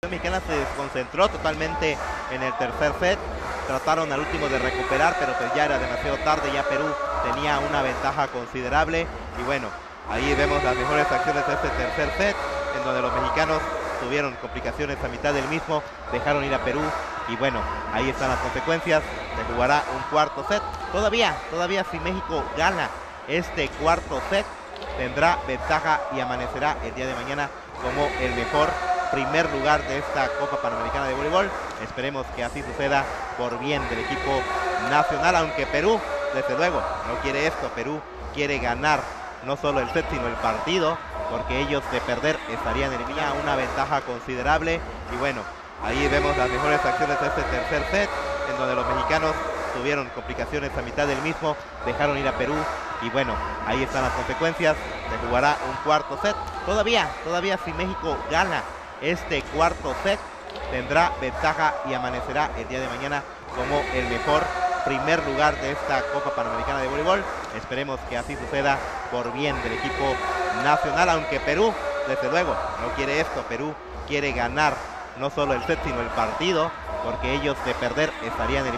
Mexicana se desconcentró totalmente en el tercer set. Trataron al último de recuperar, pero pues ya era demasiado tarde, ya Perú tenía una ventaja considerable. Y bueno, ahí vemos las mejores acciones de este tercer set, en donde los mexicanos tuvieron complicaciones a mitad del mismo, dejaron ir a Perú. Y bueno, ahí están las consecuencias. Se jugará un cuarto set. Todavía si México gana este cuarto set, tendrá ventaja y amanecerá el día de mañana como el mejor primer lugar de esta Copa Panamericana de Voleibol. Esperemos que así suceda por bien del equipo nacional, aunque Perú, desde luego, no quiere esto. Perú quiere ganar no solo el set, sino el partido, porque ellos de perder estarían en una ventaja considerable. Y bueno, ahí vemos las mejores acciones de este tercer set, en donde los mexicanos tuvieron complicaciones a mitad del mismo, dejaron ir a Perú. Y bueno, ahí están las consecuencias. Se jugará un cuarto set. Todavía si México gana este cuarto set, tendrá ventaja y amanecerá el día de mañana como el mejor primer lugar de esta Copa Panamericana de Voleibol. Esperemos que así suceda por bien del equipo nacional, aunque Perú, desde luego, no quiere esto. Perú quiere ganar no solo el set, sino el partido, porque ellos de perder estarían en